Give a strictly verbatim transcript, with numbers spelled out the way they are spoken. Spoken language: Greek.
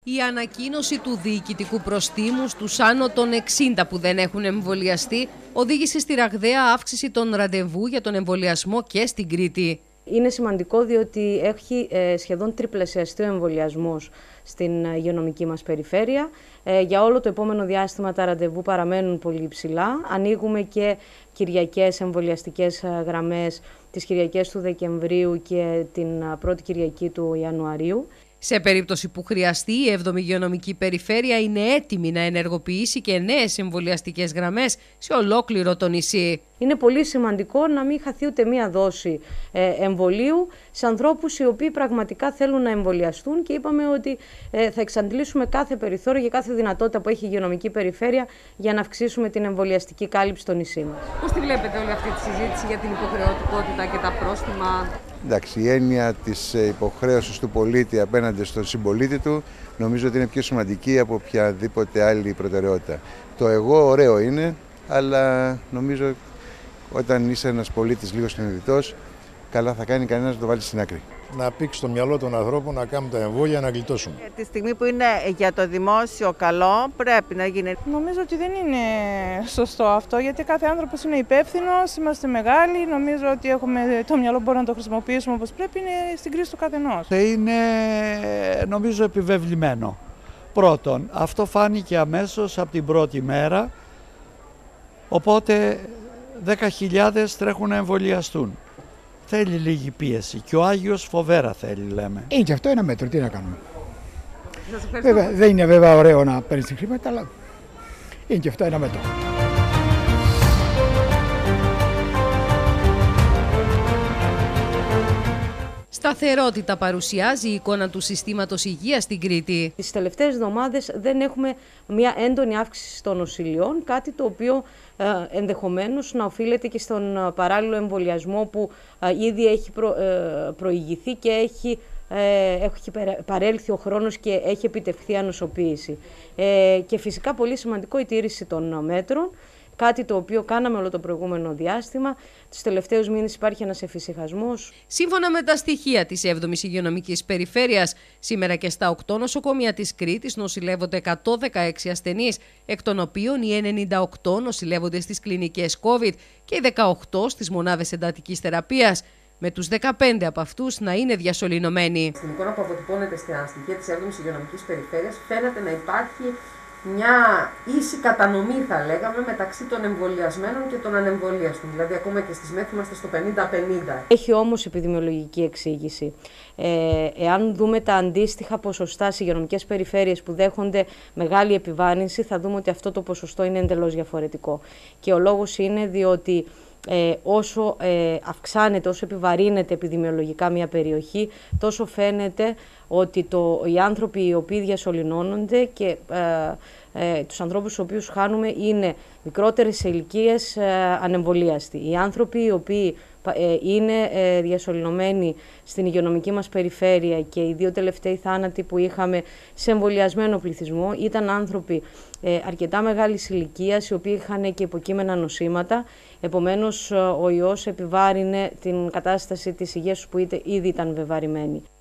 Η ανακοίνωση του διοικητικού προστίμου στους άνω των εξήντα που δεν έχουν εμβολιαστεί οδήγησε στη ραγδαία αύξηση των ραντεβού για τον εμβολιασμό και στην Κρήτη. Είναι σημαντικό διότι έχει σχεδόν τριπλασιαστεί ο εμβολιασμός στην υγειονομική μας περιφέρεια. Για όλο το επόμενο διάστημα τα ραντεβού παραμένουν πολύ υψηλά. Ανοίγουμε και κυριακές εμβολιαστικές γραμμές, τις Κυριακές του Δεκεμβρίου και την πρώτη Κυριακή του Ιανουαρίου. Σε περίπτωση που χρειαστεί, η έβδομη υγειονομική περιφέρεια είναι έτοιμη να ενεργοποιήσει και νέες εμβολιαστικές γραμμές σε ολόκληρο το νησί. Είναι πολύ σημαντικό να μην χαθεί ούτε μία δόση ε, εμβολίου σε ανθρώπους οι οποίοι πραγματικά θέλουν να εμβολιαστούν, και είπαμε ότι ε, θα εξαντλήσουμε κάθε περιθώριο και κάθε δυνατότητα που έχει η υγειονομική περιφέρεια για να αυξήσουμε την εμβολιαστική κάλυψη στο νησί μας. Πώς τη βλέπετε όλη αυτή τη συζήτηση για την υποχρεωτικότητα και τα πρόστιμα? Εντάξει, η έννοια της υποχρέωσης του πολίτη απέναντι στον συμπολίτη του νομίζω ότι είναι πιο σημαντική από οποιαδήποτε άλλη προτεραιότητα. Το εγώ ωραίο είναι, αλλά νομίζω όταν είσαι ένας πολίτης λίγο συνειδητός, καλά θα κάνει κανένας να το βάλει στην άκρη. Να πήξει το μυαλό των ανθρώπων να κάνουν τα εμβόλια, να γλιτώσουν. Τη στιγμή που είναι για το δημόσιο καλό, πρέπει να γίνει. Νομίζω ότι δεν είναι σωστό αυτό, γιατί κάθε άνθρωπος είναι υπεύθυνος, είμαστε μεγάλοι. Νομίζω ότι έχουμε το μυαλό που μπορούμε να το χρησιμοποιήσουμε όπως πρέπει, είναι στην κρίση του καθενός. Είναι, νομίζω, επιβεβλημένο. Πρώτον, αυτό φάνηκε αμέσως από την πρώτη μέρα, οπότε δέκα χιλιάδες τρέχουν να εμβολιαστούν. Θέλει λίγη πίεση και ο Άγιος φοβέρα θέλει, λέμε. Είναι και αυτό ένα μέτρο, τι να κάνουμε. Βέβαια, δεν είναι βέβαια ωραίο να παίρνεις χρήματα, αλλά είναι και αυτό ένα μέτρο. Σταθερότητα παρουσιάζει η εικόνα του συστήματος υγείας στην Κρήτη. Τις τελευταίες εβδομάδες δεν έχουμε μια έντονη αύξηση των νοσηλειών, κάτι το οποίο ε, ενδεχομένως να οφείλεται και στον παράλληλο εμβολιασμό που ε, ήδη έχει προ, ε, προηγηθεί και έχει, ε, έχει παρέλθει ο χρόνος και έχει επιτευχθεί ανοσοποίηση. Ε, και φυσικά πολύ σημαντικό η τήρηση των μέτρων, κάτι το οποίο κάναμε όλο το προηγούμενο διάστημα. Τους τελευταίους μήνες υπάρχει ένας εφησυχασμός. Σύμφωνα με τα στοιχεία της έβδομης υγειονομικής περιφέρειας, σήμερα και στα οκτώ νοσοκομεία της Κρήτης νοσηλεύονται εκατόν δεκαέξι ασθενείς, εκ των οποίων οι ενενήντα οκτώ νοσηλεύονται στις κλινικές COVID και οι δεκαοκτώ στις μονάδες εντατικής θεραπείας, με τους δεκαπέντε από αυτούς να είναι διασωληνωμένοι. Στην εικόνα που αποτυπώνεται στα στοιχεία της έβδομης υγειονομικής περιφέρειας, φαίνεται να υπάρχει μια ίση κατανομή, θα λέγαμε, μεταξύ των εμβολιασμένων και των ανεμβολίαστων. Δηλαδή, ακόμα και στις ΜΕΘ είμαστε στο πενήντα πενήντα. Έχει όμως επιδημιολογική εξήγηση. Ε, εάν δούμε τα αντίστοιχα ποσοστά στις υγειονομικές περιφέρειες που δέχονται μεγάλη επιβάρυνση, θα δούμε ότι αυτό το ποσοστό είναι εντελώς διαφορετικό. Και ο λόγος είναι διότι Ε, όσο ε, αυξάνεται, όσο επιβαρύνεται επιδημιολογικά μια περιοχή, τόσο φαίνεται ότι το, οι άνθρωποι οι οποίοι διασωληνώνονται και ε, ε, τους ανθρώπους τους οποίους χάνουμε είναι μικρότερες ηλικίες ε, ανεμβολίαστοι. Οι άνθρωποι οι οποίοι ε, είναι ε, διασωληνωμένοι στην υγειονομική μας περιφέρεια και οι δύο τελευταίοι θάνατοι που είχαμε σε εμβολιασμένο πληθυσμό ήταν άνθρωποι ε, αρκετά μεγάλης ηλικίας, οι οποίοι είχαν και υποκείμενα νοσήματα. Επομένως, ο ιός επιβάρυνε την κατάσταση της υγείας τους που ήδη ήταν βεβαρημένη.